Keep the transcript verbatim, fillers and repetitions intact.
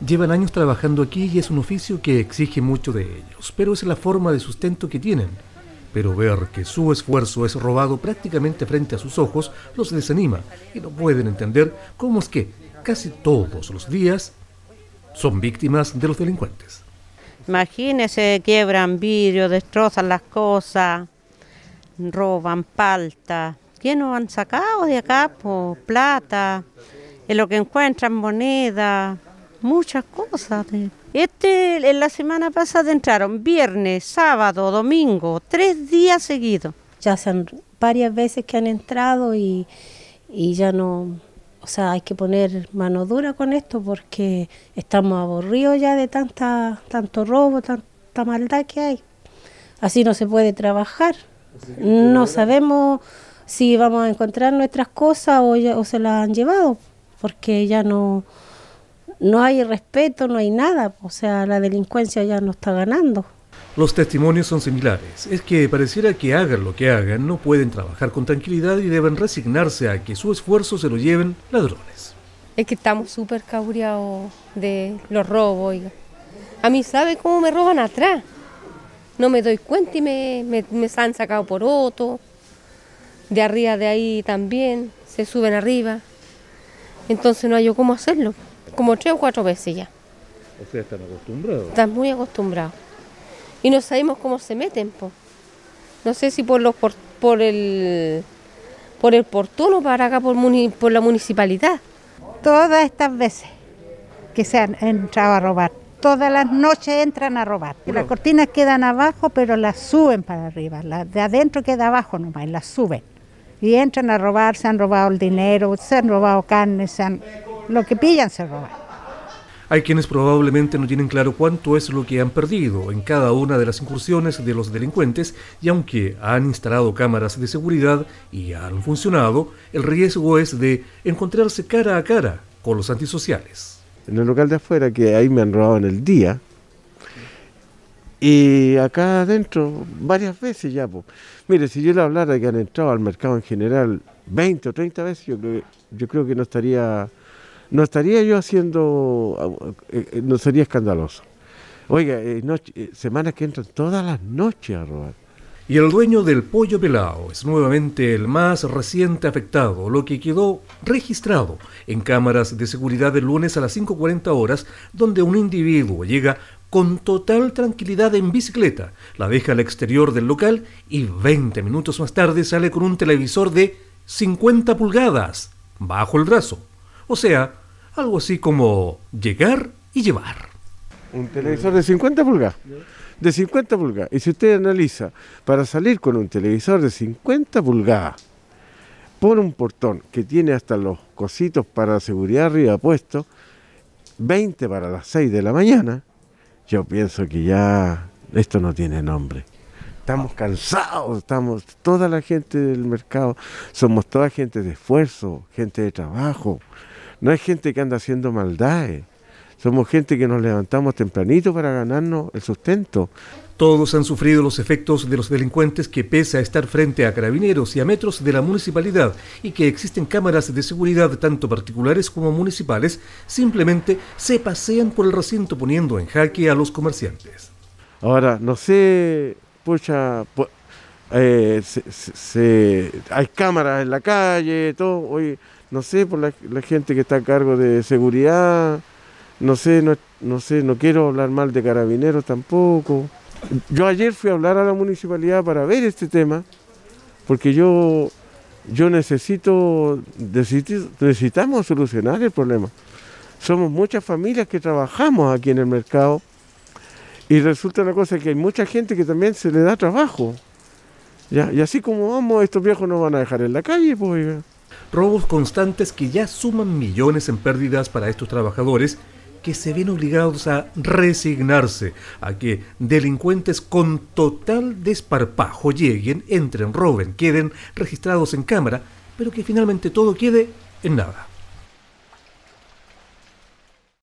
Llevan años trabajando aquí y es un oficio que exige mucho de ellos, pero es la forma de sustento que tienen. Pero ver que su esfuerzo es robado prácticamente frente a sus ojos los desanima y no pueden entender cómo es que casi todos los días son víctimas de los delincuentes. Imagínense, quiebran vidrio, destrozan las cosas, roban palta. ¿Qué nos han sacado de acá? Pues plata, en lo que encuentran moneda, muchas cosas. Este, en la semana pasada entraron viernes, sábado, domingo, tres días seguidos. Ya son varias veces que han entrado y, y ya no, o sea, hay que poner mano dura con esto porque estamos aburridos ya de tanta, tanto robo, tanta maldad que hay. Así no se puede trabajar. No sabemos si vamos a encontrar nuestras cosas o, ya, o se las han llevado, porque ya no, no hay respeto, no hay nada, o sea, la delincuencia ya no está ganando. Los testimonios son similares, es que pareciera que hagan lo que hagan, no pueden trabajar con tranquilidad y deben resignarse a que su esfuerzo se lo lleven ladrones. Es que estamos súper cabreados de los robos, oiga. A mí, ¿sabe cómo me roban atrás? No me doy cuenta y me, me, me han sacado por otro. De arriba de ahí también, se suben arriba. Entonces no hay yo cómo hacerlo, como tres o cuatro veces ya. O sea, están acostumbrados. Están muy acostumbrados. Y no sabemos cómo se meten, po. No sé si por los por, por el por el portón o para acá por, muni, por la municipalidad. Todas estas veces que se han entrado a robar, todas las noches entran a robar. Bueno. Las cortinas quedan abajo, pero las suben para arriba. Las de adentro queda abajo nomás, las suben. Y entran a robar, se han robado el dinero, se han robado carne, se han, lo que pillan se roban. Hay quienes probablemente no tienen claro cuánto es lo que han perdido en cada una de las incursiones de los delincuentes y aunque han instalado cámaras de seguridad y han funcionado, el riesgo es de encontrarse cara a cara con los antisociales. En el local de afuera, que ahí me han robado en el día, y acá adentro varias veces ya. Pues. Mire, si yo le hablara de que han entrado al mercado en general veinte o treinta veces, yo creo, yo creo que no estaría... No estaría yo haciendo, eh, no sería escandaloso. Oiga, eh, noche, eh, semanas que entran todas las noches a robar. Y el dueño del Pollo Pelao es nuevamente el más reciente afectado, lo que quedó registrado en cámaras de seguridad el lunes a las cinco cuarenta horas, donde un individuo llega con total tranquilidad en bicicleta, la deja al exterior del local y veinte minutos más tarde sale con un televisor de cincuenta pulgadas bajo el brazo. O sea, algo así como llegar y llevar. Un televisor de cincuenta pulgadas. De cincuenta pulgadas. Y si usted analiza, para salir con un televisor de cincuenta pulgadas, por un portón que tiene hasta los cositos para seguridad arriba puestos, veinte para las seis de la mañana, yo pienso que ya esto no tiene nombre. Estamos cansados, estamos toda la gente del mercado, somos toda gente de esfuerzo, gente de trabajo. No es gente que anda haciendo maldades, somos gente que nos levantamos tempranito para ganarnos el sustento. Todos han sufrido los efectos de los delincuentes que, pese a estar frente a carabineros y a metros de la municipalidad y que existen cámaras de seguridad tanto particulares como municipales, simplemente se pasean por el recinto poniendo en jaque a los comerciantes. Ahora, no sé, pucha, pu eh, se, se, se, hay cámaras en la calle, todo, oye, no sé, por la, la gente que está a cargo de seguridad, no sé, no, no sé, no quiero hablar mal de carabineros tampoco. Yo ayer fui a hablar a la municipalidad para ver este tema, porque yo, yo necesito, necesito, necesitamos solucionar el problema. Somos muchas familias que trabajamos aquí en el mercado y resulta una cosa que hay mucha gente que también se le da trabajo. Ya, y así como vamos, estos viejos nos van a dejar en la calle, pues, oiga. Robos constantes que ya suman millones en pérdidas para estos trabajadores que se ven obligados a resignarse a que delincuentes con total desparpajo lleguen, entren, roben, queden registrados en cámara, pero que finalmente todo quede en nada.